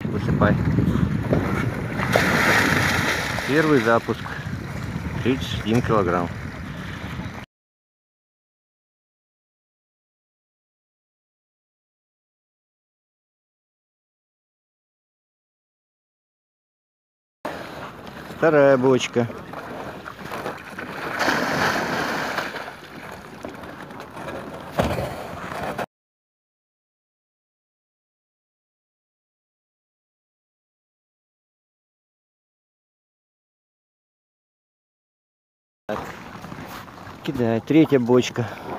Высыпай. Первый запуск. 31 килограмм. Вторая бочка. Так. Кидай. Третья бочка.